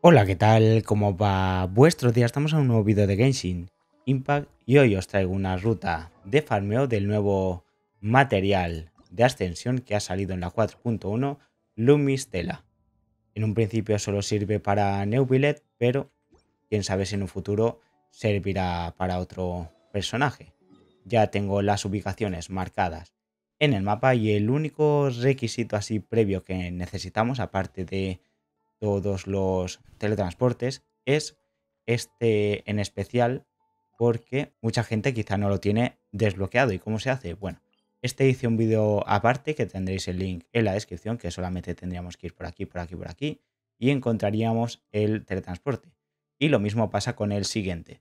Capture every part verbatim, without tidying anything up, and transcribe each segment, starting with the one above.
Hola, ¿qué tal? ¿Cómo va vuestro día? Estamos en un nuevo vídeo de Genshin Impact y hoy os traigo una ruta de farmeo del nuevo material de ascensión que ha salido en la cuatro punto uno, Lumistela. En un principio solo sirve para Neuvillet, pero quién sabe si en un futuro servirá para otro personaje. Ya tengo las ubicaciones marcadas en el mapa y el único requisito así previo que necesitamos, aparte de todos los teletransportes, es este en especial porque mucha gente quizá no lo tiene desbloqueado. ¿Y cómo se hace? Bueno, este hice un vídeo aparte que tendréis el link en la descripción, que solamente tendríamos que ir por aquí, por aquí, por aquí y encontraríamos el teletransporte. Y lo mismo pasa con el siguiente.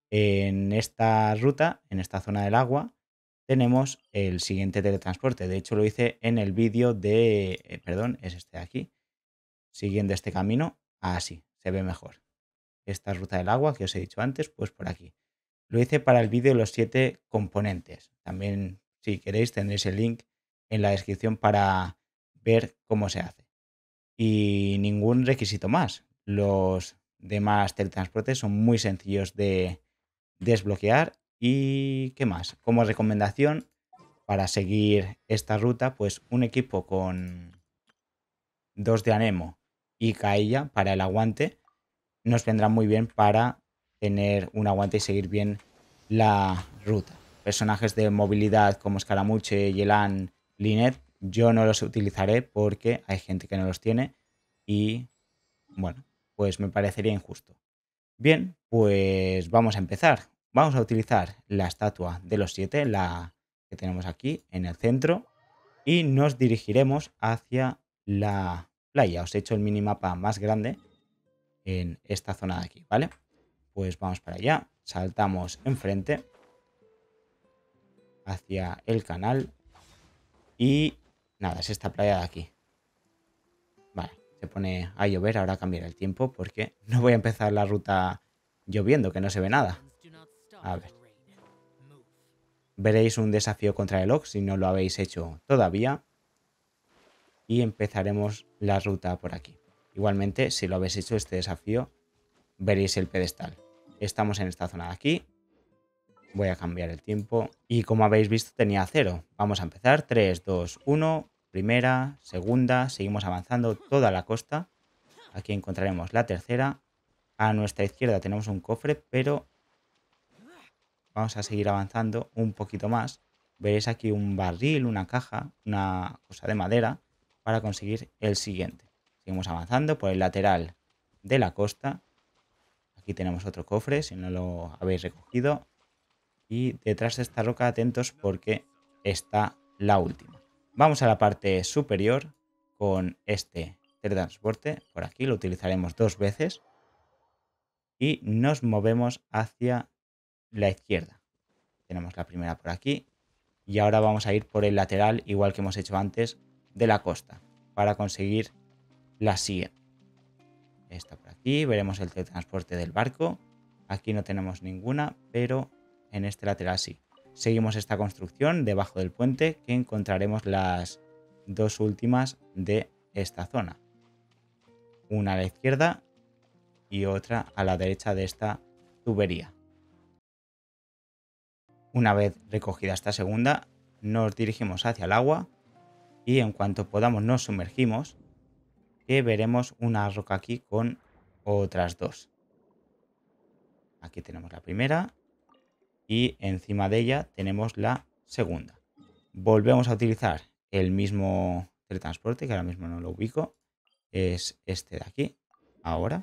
En esta ruta, en esta zona del agua, tenemos el siguiente teletransporte. De hecho, lo hice en el vídeo de... eh, perdón, es este de aquí. Siguiendo este camino, así, se ve mejor. Esta ruta del agua que os he dicho antes, pues por aquí. Lo hice para el vídeo de los siete componentes. También, si queréis, tendréis el link en la descripción para ver cómo se hace. Y ningún requisito más. Los demás teletransportes son muy sencillos de desbloquear. ¿Y qué más? Como recomendación para seguir esta ruta, pues un equipo con dos de Anemo y Kaella para el aguante nos vendrá muy bien para tener un aguante y seguir bien la ruta. Personajes de movilidad como Escaramuche, Yelan, Linet, yo no los utilizaré porque hay gente que no los tiene y bueno, pues me parecería injusto. Bien, pues vamos a empezar. Vamos a utilizar la estatua de los siete, la que tenemos aquí en el centro, y nos dirigiremos hacia la playa. Os he hecho el minimapa más grande en esta zona de aquí, ¿vale? Pues vamos para allá, saltamos enfrente hacia el canal y nada, es esta playa de aquí. Vale, se pone a llover, ahora cambiará el tiempo porque no voy a empezar la ruta lloviendo, que no se ve nada. A ver. Veréis un desafío contra el Ox si no lo habéis hecho todavía. Y empezaremos la ruta por aquí. Igualmente, si lo habéis hecho este desafío, veréis el pedestal. Estamos en esta zona de aquí. Voy a cambiar el tiempo. Y como habéis visto, tenía cero. Vamos a empezar. tres, dos, uno. Primera, segunda. Seguimos avanzando toda la costa. Aquí encontraremos la tercera. A nuestra izquierda tenemos un cofre, pero vamos a seguir avanzando un poquito más. Veréis aquí un barril, una caja, una cosa de madera para conseguir el siguiente. Seguimos avanzando por el lateral de la costa. Aquí tenemos otro cofre, si no lo habéis recogido. Y detrás de esta roca atentos porque está la última. Vamos a la parte superior con este teletransporte. Por aquí lo utilizaremos dos veces. Y nos movemos hacia la izquierda. Tenemos la primera por aquí. Y ahora vamos a ir por el lateral, igual que hemos hecho antes, de la costa. Para conseguir la siguiente. Esta por aquí. Veremos el teletransporte del barco. Aquí no tenemos ninguna, pero en este lateral sí. Seguimos esta construcción debajo del puente que encontraremos las dos últimas de esta zona. Una a la izquierda y otra a la derecha de esta tubería. Una vez recogida esta segunda, nos dirigimos hacia el agua y en cuanto podamos nos sumergimos, que veremos una roca aquí con otras dos. Aquí tenemos la primera y encima de ella tenemos la segunda. Volvemos a utilizar el mismo teletransporte, que ahora mismo no lo ubico, es este de aquí, ahora.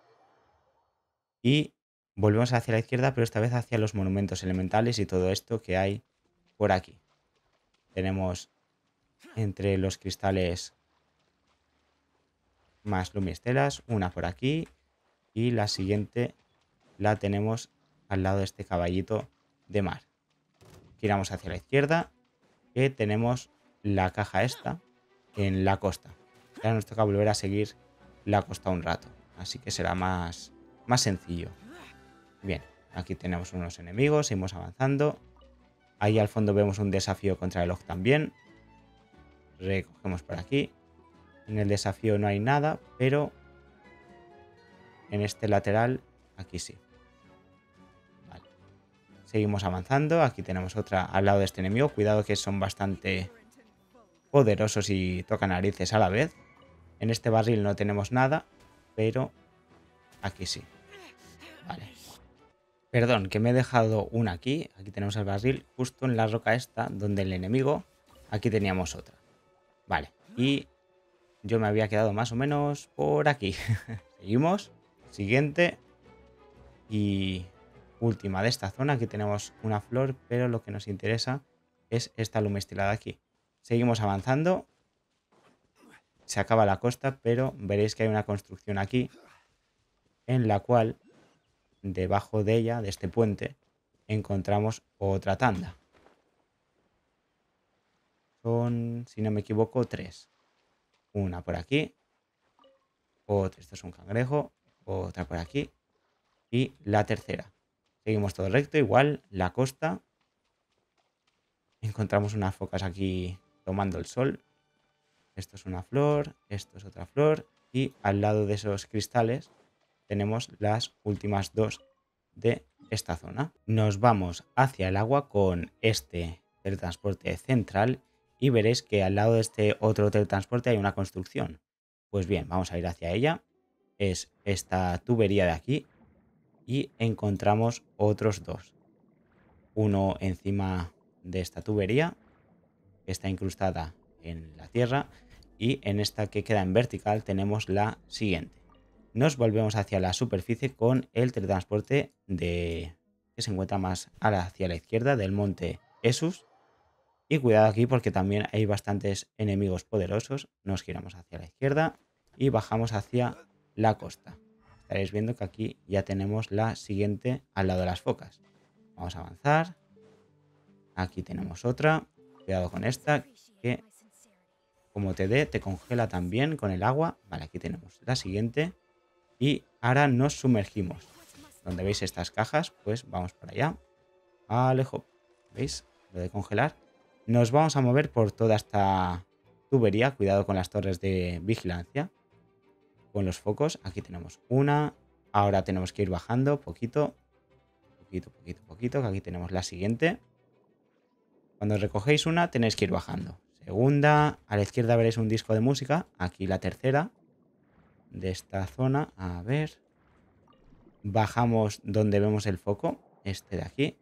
Y volvemos hacia la izquierda, pero esta vez hacia los monumentos elementales y todo esto que hay por aquí. Tenemos entre los cristales más lumiestelas, una por aquí y la siguiente la tenemos al lado de este caballito de mar. Giramos hacia la izquierda, que tenemos la caja esta en la costa. Ya nos toca volver a seguir la costa un rato, así que será más, más sencillo. Bien, aquí tenemos unos enemigos, seguimos avanzando. Ahí al fondo vemos un desafío contra el Ox también. Recogemos por aquí. En el desafío no hay nada, pero en este lateral, aquí sí. Vale. Seguimos avanzando. Aquí tenemos otra al lado de este enemigo. Cuidado que son bastante poderosos y tocan narices a la vez. En este barril no tenemos nada, pero aquí sí. Vale. Perdón, que me he dejado una aquí. Aquí tenemos el barril justo en la roca esta, donde el enemigo. Aquí teníamos otra. Vale. Y yo me había quedado más o menos por aquí. Seguimos. Siguiente. Y última de esta zona. Aquí tenemos una flor, pero lo que nos interesa es esta lumestilada de aquí. Seguimos avanzando. Se acaba la costa, pero veréis que hay una construcción aquí en la cual, debajo de ella, de este puente, encontramos otra tanda. Son, si no me equivoco, tres. Una por aquí, otra, esto es un cangrejo, otra por aquí y la tercera. Seguimos todo recto, igual, la costa. Encontramos unas focas aquí tomando el sol. Esto es una flor, esto es otra flor y al lado de esos cristales tenemos las últimas dos de esta zona. Nos vamos hacia el agua con este teletransporte central y veréis que al lado de este otro teletransporte hay una construcción. Pues bien, vamos a ir hacia ella. Es esta tubería de aquí y encontramos otros dos. Uno encima de esta tubería que está incrustada en la tierra y en esta que queda en vertical tenemos la siguiente. Nos volvemos hacia la superficie con el teletransporte de que se encuentra más hacia la izquierda del monte Esus. Y cuidado aquí porque también hay bastantes enemigos poderosos. Nos giramos hacia la izquierda y bajamos hacia la costa. Estaréis viendo que aquí ya tenemos la siguiente al lado de las focas. Vamos a avanzar. Aquí tenemos otra. Cuidado con esta que como te dé te congela también con el agua. Vale, aquí tenemos la siguiente. Y ahora nos sumergimos. Donde veis estas cajas, pues vamos para allá. Alejo. ¿Veis? Lo de congelar. Nos vamos a mover por toda esta tubería. Cuidado con las torres de vigilancia. Con los focos. Aquí tenemos una. Ahora tenemos que ir bajando poquito. Poquito, poquito, poquito. Que aquí tenemos la siguiente. Cuando recogéis una tenéis que ir bajando. Segunda. A la izquierda veréis un disco de música. Aquí la tercera. De esta zona, a ver, bajamos donde vemos el foco, este de aquí.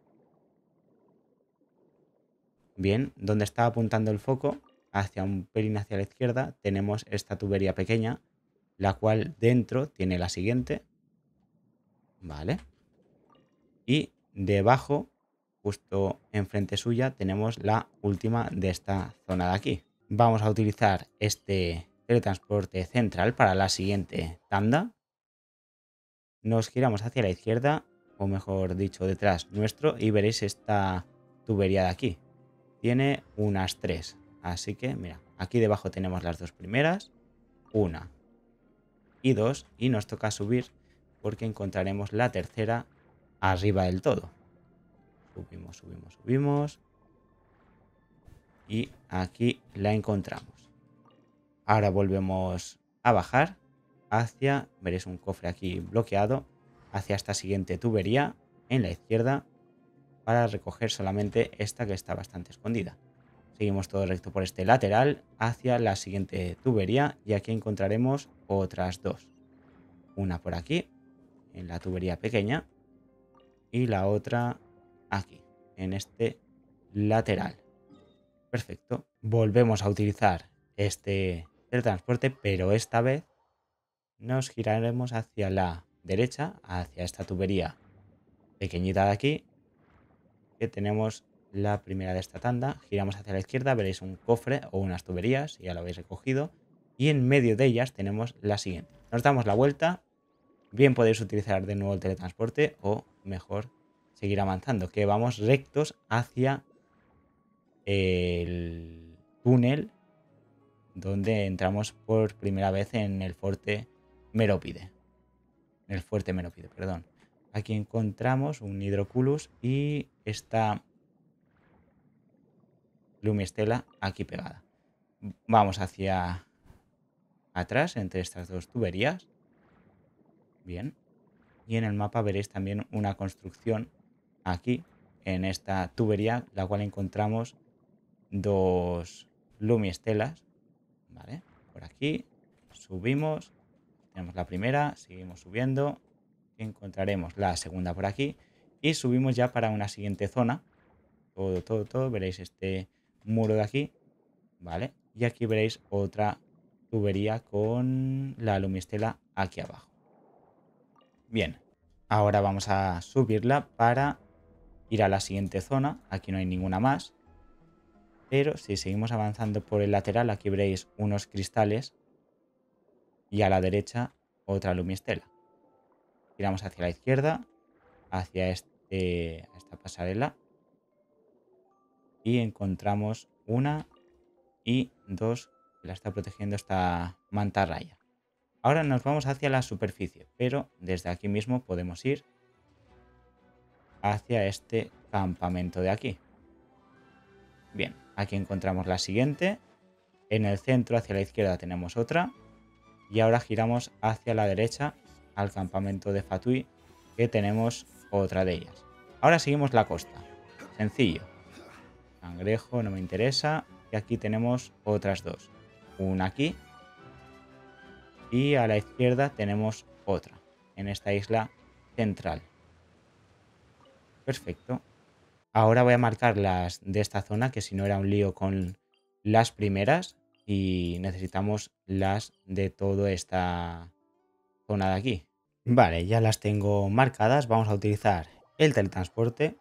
Bien, donde está apuntando el foco, hacia un pelín hacia la izquierda, tenemos esta tubería pequeña, la cual dentro tiene la siguiente. Vale. Y debajo, justo enfrente suya, tenemos la última de esta zona de aquí. Vamos a utilizar este teletransporte central para la siguiente tanda. Nos giramos hacia la izquierda, o mejor dicho, detrás nuestro, y veréis esta tubería de aquí. Tiene unas tres. Así que, mira, aquí debajo tenemos las dos primeras. Una y dos. Y nos toca subir porque encontraremos la tercera arriba del todo. Subimos, subimos, subimos. Y aquí la encontramos. Ahora volvemos a bajar hacia, veréis un cofre aquí bloqueado, hacia esta siguiente tubería en la izquierda para recoger solamente esta que está bastante escondida. Seguimos todo recto por este lateral hacia la siguiente tubería y aquí encontraremos otras dos. Una por aquí, en la tubería pequeña, y la otra aquí, en este lateral. Perfecto. Volvemos a utilizar este teletransporte, pero esta vez nos giraremos hacia la derecha, hacia esta tubería pequeñita de aquí, que tenemos la primera de esta tanda. Giramos hacia la izquierda, veréis un cofre o unas tuberías, ya lo habéis recogido, y en medio de ellas tenemos la siguiente. Nos damos la vuelta, bien podéis utilizar de nuevo el teletransporte o mejor seguir avanzando, que vamos rectos hacia el túnel donde entramos por primera vez en el fuerte Merópide. En el fuerte Merópide, perdón. Aquí encontramos un Hydroculus y esta Lumistela aquí pegada. Vamos hacia atrás entre estas dos tuberías. Bien. Y en el mapa veréis también una construcción aquí, en esta tubería, la cual encontramos dos lumiestelas, ¿vale? Por aquí subimos, tenemos la primera, seguimos subiendo, encontraremos la segunda por aquí y subimos ya para una siguiente zona. Todo, todo, todo, veréis este muro de aquí, ¿vale? Y aquí veréis otra tubería con la lumiestela aquí abajo. Bien, ahora vamos a subirla para ir a la siguiente zona. Aquí no hay ninguna más. Pero si seguimos avanzando por el lateral, aquí veréis unos cristales y a la derecha otra lumiestela. Giramos hacia la izquierda, hacia este, esta pasarela y encontramos una y dos que la está protegiendo esta mantarraya. Ahora nos vamos hacia la superficie, pero desde aquí mismo podemos ir hacia este campamento de aquí. Bien, aquí encontramos la siguiente. En el centro, hacia la izquierda, tenemos otra. Y ahora giramos hacia la derecha al campamento de Fatui, que tenemos otra de ellas. Ahora seguimos la costa. Sencillo. Cangrejo no me interesa. Y aquí tenemos otras dos. Una aquí. Y a la izquierda tenemos otra. En esta isla central. Perfecto. Ahora voy a marcar las de esta zona, que si no era un lío con las primeras. Y necesitamos las de toda esta zona de aquí. Vale, ya las tengo marcadas. Vamos a utilizar el teletransporte.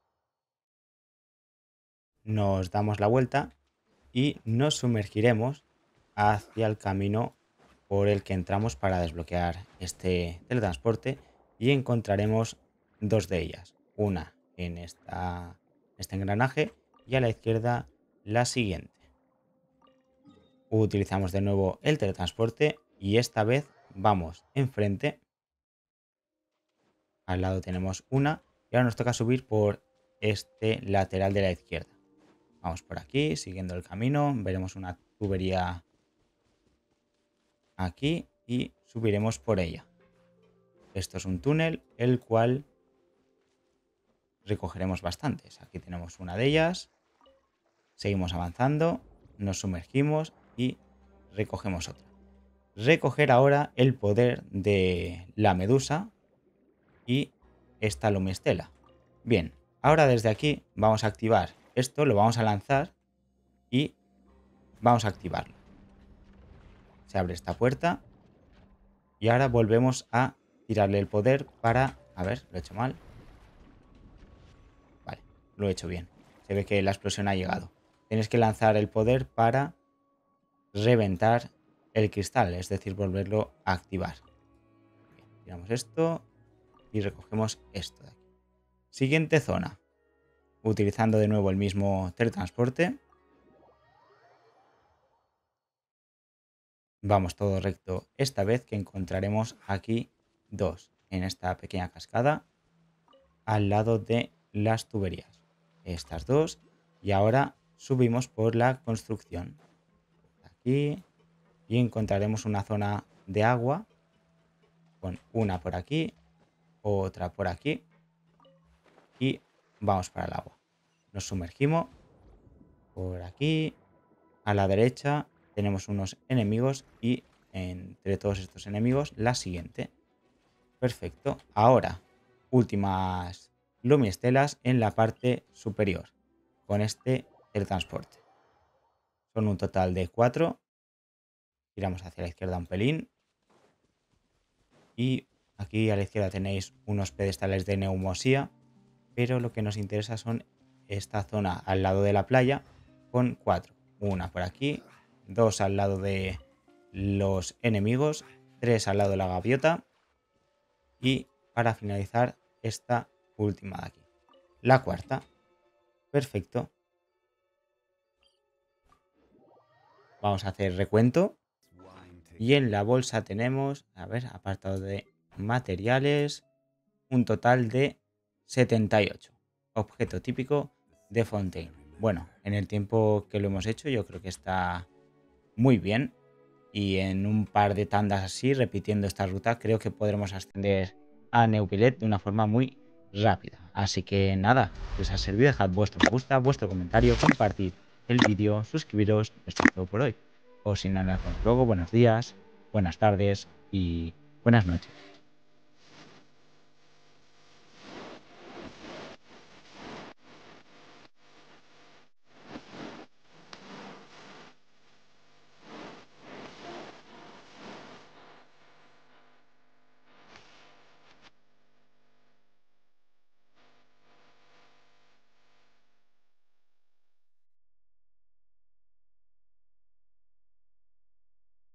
Nos damos la vuelta y nos sumergiremos hacia el camino por el que entramos para desbloquear este teletransporte y encontraremos dos de ellas. Una en esta, este engranaje y a la izquierda la siguiente. Utilizamos de nuevo el teletransporte y esta vez vamos enfrente. Al lado tenemos una y ahora nos toca subir por este lateral de la izquierda. Vamos por aquí, siguiendo el camino, veremos una tubería aquí y subiremos por ella. Esto es un túnel, el cual recogeremos bastantes. Aquí tenemos una de ellas, seguimos avanzando, nos sumergimos y recogemos otra. Recoger ahora el poder de la medusa y esta lumiestela. Bien, ahora desde aquí vamos a activar esto, lo vamos a lanzar y vamos a activarlo. Se abre esta puerta y ahora volvemos a tirarle el poder para... A ver, lo he hecho mal. Vale, lo he hecho bien. Se ve que la explosión ha llegado. Tienes que lanzar el poder para reventar el cristal, es decir, volverlo a activar. Bien, tiramos esto y recogemos esto de aquí. Siguiente zona. Utilizando de nuevo el mismo teletransporte. Vamos todo recto esta vez, que encontraremos aquí dos en esta pequeña cascada al lado de las tuberías. Estas dos y ahora subimos por la construcción. Aquí y encontraremos una zona de agua con una por aquí, otra por aquí y vamos para el agua. Nos sumergimos por aquí. A la derecha tenemos unos enemigos y entre todos estos enemigos la siguiente. Perfecto. Ahora, últimas lumiestelas en la parte superior con este teletransporte. Son un total de cuatro. Giramos hacia la izquierda un pelín. Y aquí a la izquierda tenéis unos pedestales de neumosía. Pero lo que nos interesa son esta zona al lado de la playa con cuatro. Una por aquí, dos al lado de los enemigos, tres al lado de la gaviota y para finalizar esta última de aquí, la cuarta. Perfecto. Vamos a hacer recuento y en la bolsa tenemos, a ver, apartado de materiales, un total de setenta y ocho. Objeto típico de Fontaine. Bueno, en el tiempo que lo hemos hecho yo creo que está muy bien. y en un par de tandas así, repitiendo esta ruta, creo que podremos ascender a Neuvillet de una forma muy rápida. Así que nada, si os ha servido, dejad vuestro me gusta, vuestro comentario, compartid el vídeo, suscribiros. Esto es todo por hoy. O si no, nos vemos luego, buenos días, buenas tardes y buenas noches.